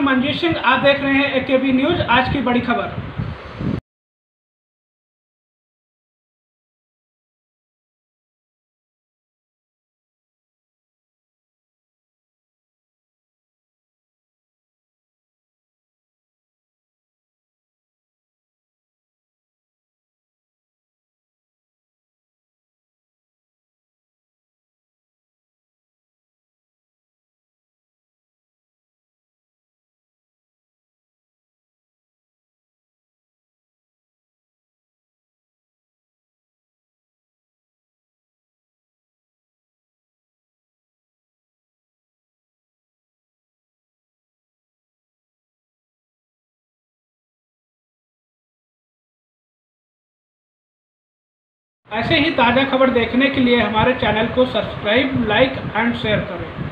मैं मनजीत सिंह, आप देख रहे हैं AKB न्यूज़। आज की बड़ी खबर। ऐसे ही ताज़ा खबर देखने के लिए हमारे चैनल को सब्सक्राइब, लाइक एंड शेयर करें।